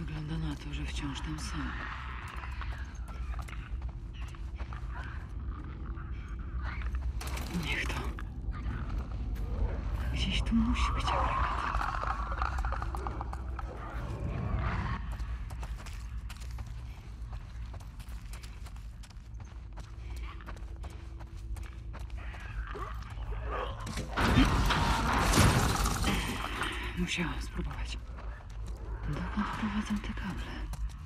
Wygląda na to, że wciąż tam są. Niech to. Gdzieś tu musi być agregat. Musiałam spróbować. Dokąd prowadzą te kable?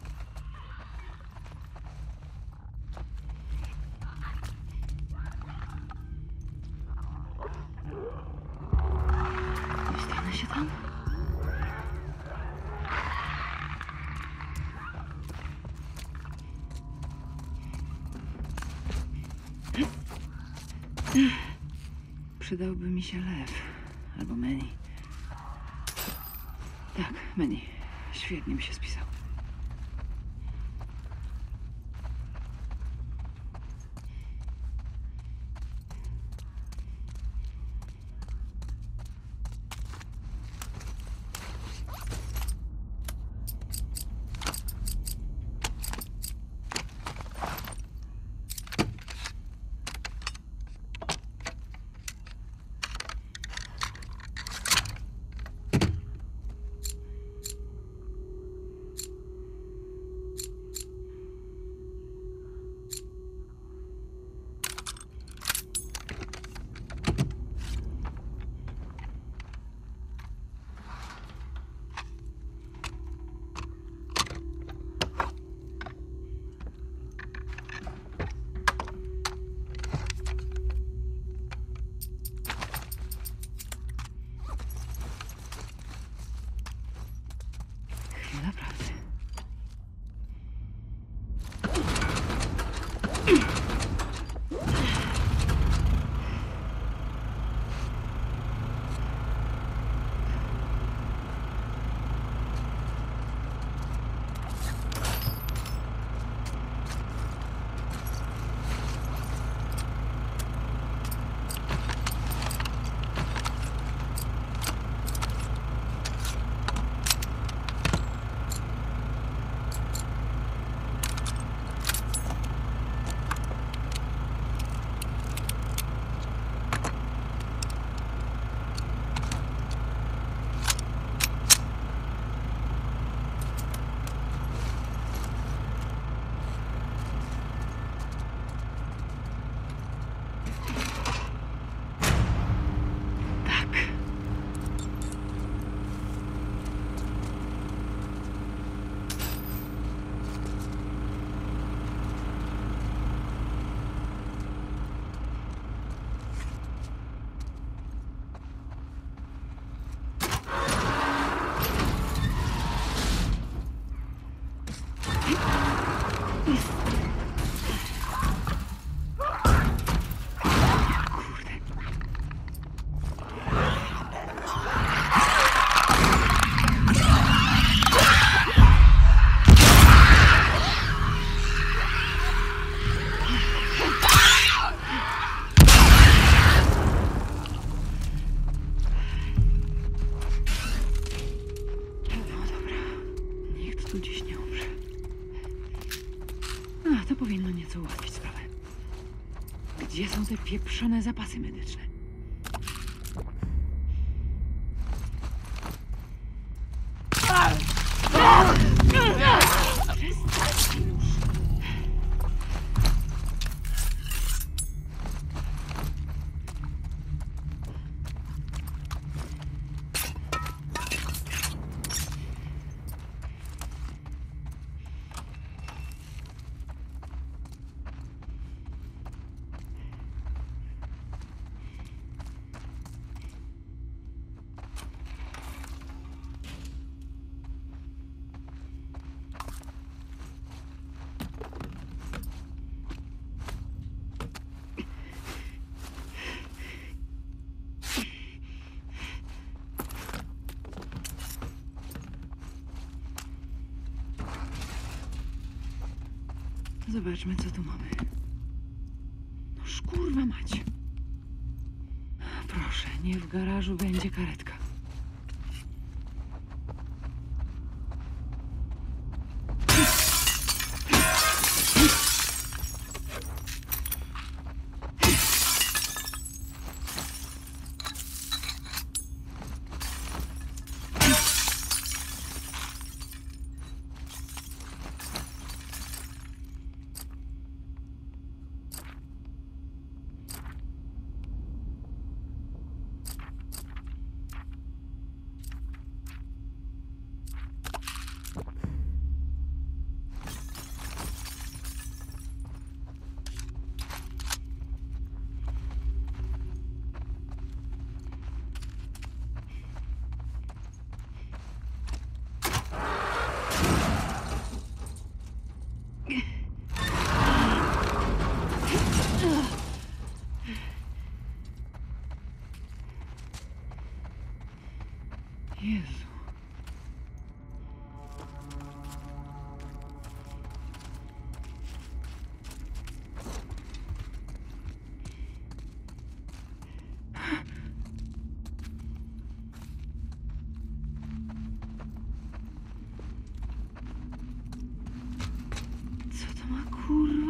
Dostanę się tam? Przydałby mi się lew albo Manny. Tak, Manny. Świetnie mi się spisał. Naprawdę. Tu gdzieś nie umrze. A, to powinno nieco ułatwić sprawę. Gdzie są te pieprzone zapasy medyczne? Zobaczmy, co tu mamy. No szkurwa mać. Proszę, niech w garażu będzie karetka.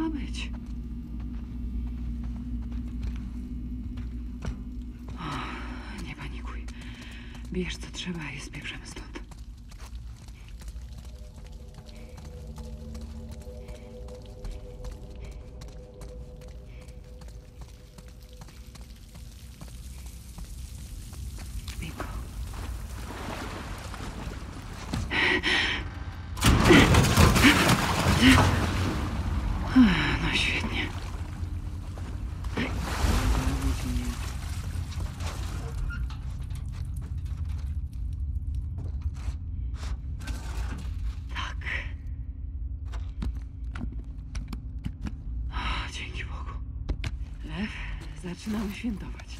być? O, nie panikuj. Bierz co trzeba i spieprzamy stąd. Bingo. No świetnie. Zawiedź mnie. Tak. O, dzięki Bogu. Lew, zaczynamy świętować.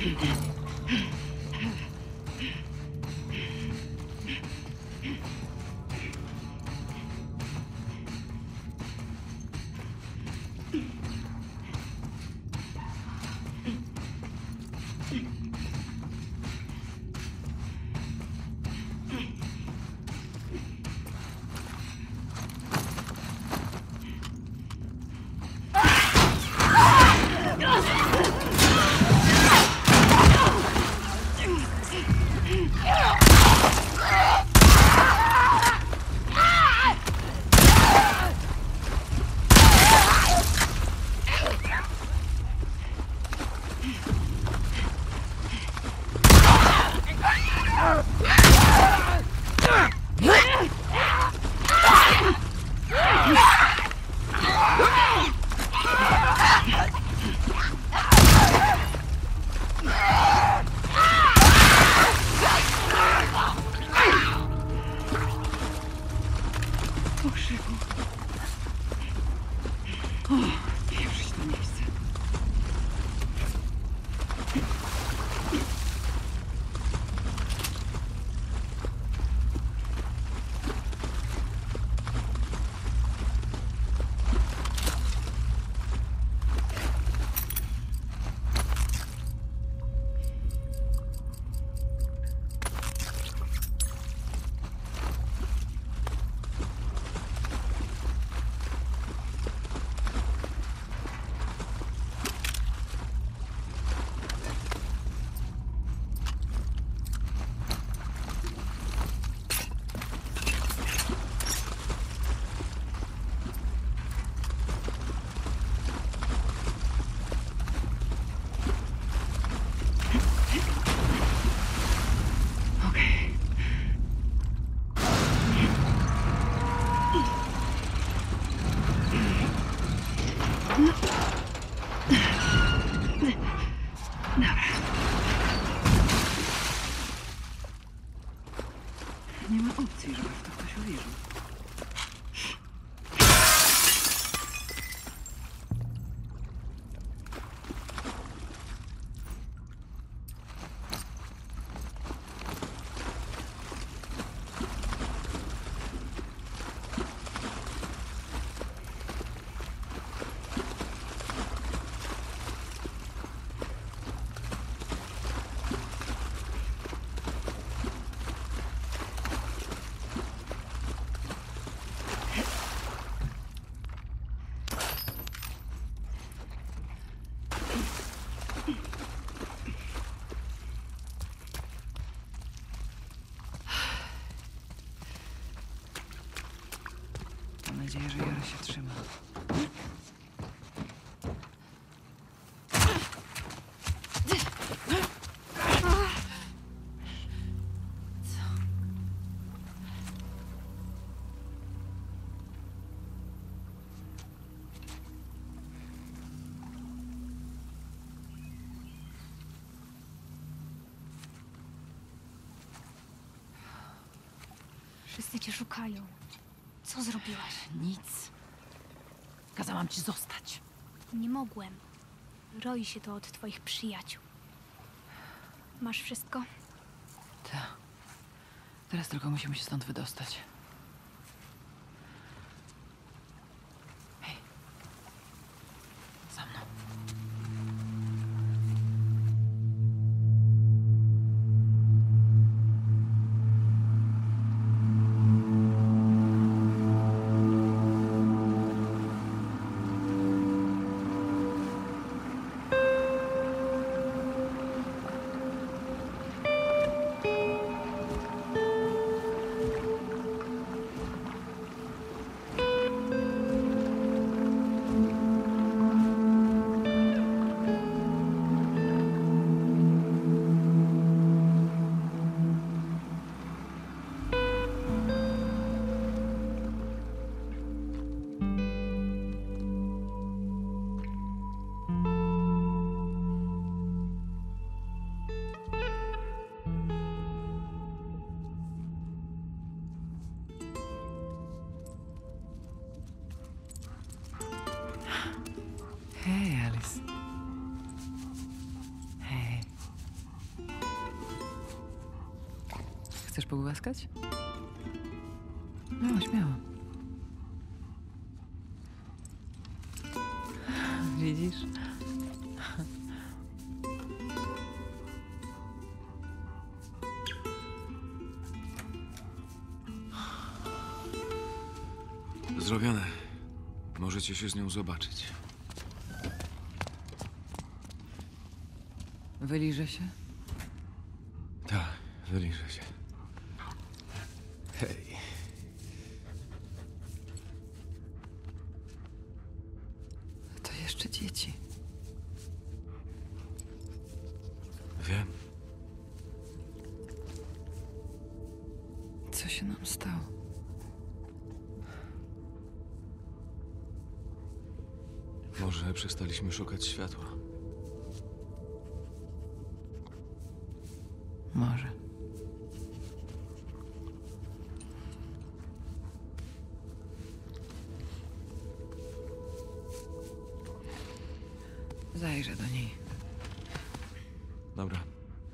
Pieprzyć to miejsce. Nie ma opcji, żeby w to ktoś uwierzył. Mam nadzieję, że Jara się trzyma. Wszyscy cię szukają. Co zrobiłaś? Nic. Kazałam ci zostać. Nie mogłem. Roi się to od twoich przyjaciół. Masz wszystko? Tak. Teraz tylko musimy się stąd wydostać. Hej. Za mną. Chcesz pogłaskać? No, śmiało. Widzisz? Zrobione. Możecie się z nią zobaczyć. Wyliżę się? Tak, wyliżę się. Hej. To jeszcze dzieci. Wiem. Co się nam stało? Może przestaliśmy szukać światła. Może. Zajrzę do niej. Dobra.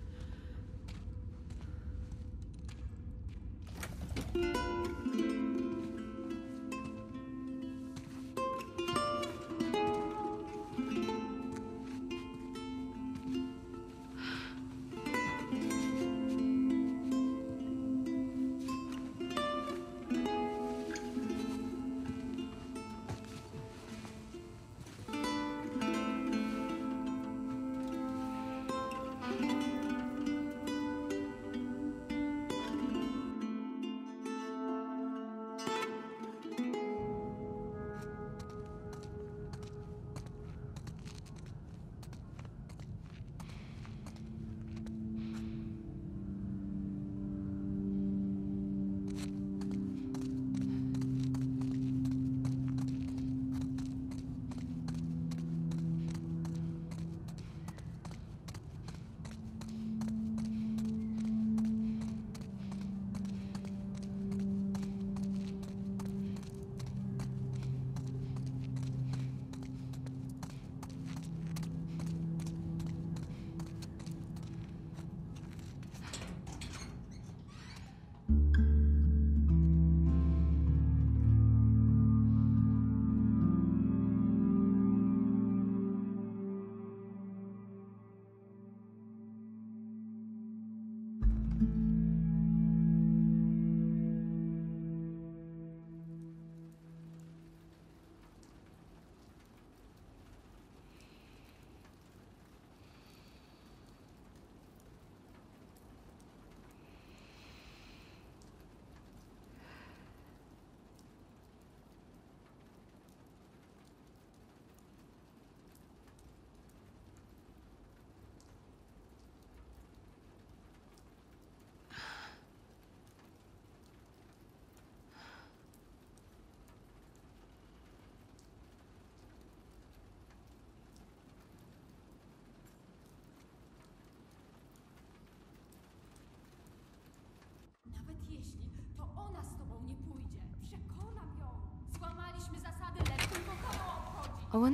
Nawet jeśli, to ona z tobą nie pójdzie. Przekonam ją. Złamaliśmy zasady, lecz tylko kogo obchodzi. Owen?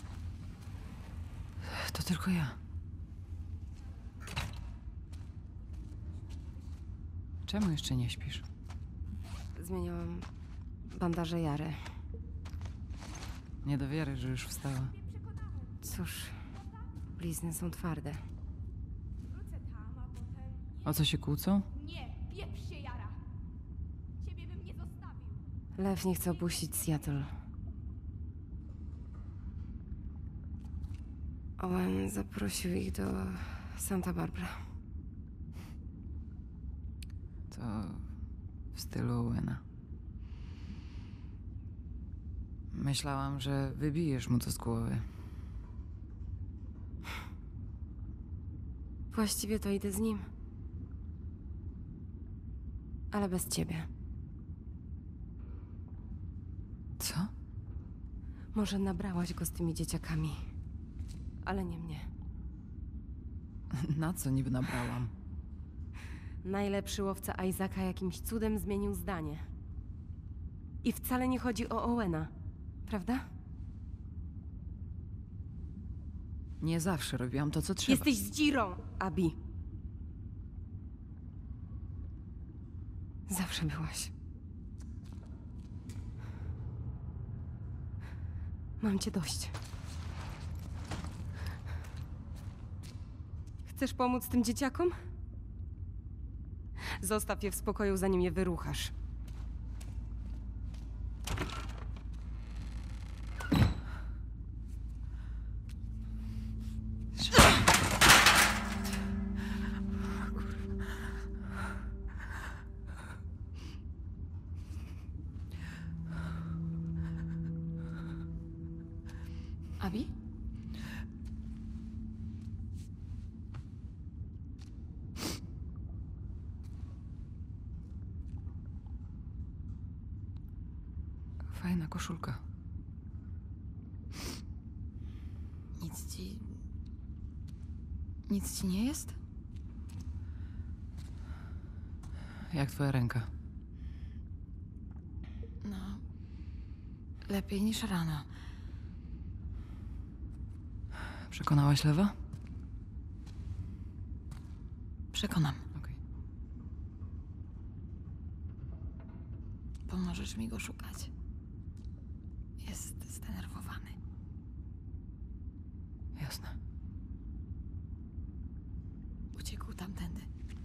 To tylko ja. Czemu jeszcze nie śpisz? Zmieniałam bandaże Jary. Nie do wiary, że już wstała. Cóż, blizny są twarde. Wrócę tam, a potem... O co się kłócą? Nie, pieprz się, Jara. Ciebie bym nie zostawił. Lew nie chce opuścić Seattle. Owen zaprosił ich do Santa Barbara. To w stylu Owena. Myślałam, że wybijesz mu to z głowy. Właściwie to idę z nim. Ale bez ciebie. Co? Może nabrałaś go z tymi dzieciakami. Ale nie mnie. Na co niby nabrałam? Najlepszy łowca Isaaca jakimś cudem zmienił zdanie. I wcale nie chodzi o Owena, prawda? Nie zawsze robiłam to, co trzeba. Jesteś zdzirą, Abby. Zawsze byłaś. Mam cię dość. Chcesz pomóc tym dzieciakom? Zostaw je w spokoju, zanim je wyruchasz. Abi? Fajna koszulka. Nic ci nie jest? Jak twoja ręka? No, lepiej niż rano. Przekonałaś lewa? Przekonam. Okej. Pomożesz mi go szukać. Jest zdenerwowany. Jasne. Uciekł tamtędy.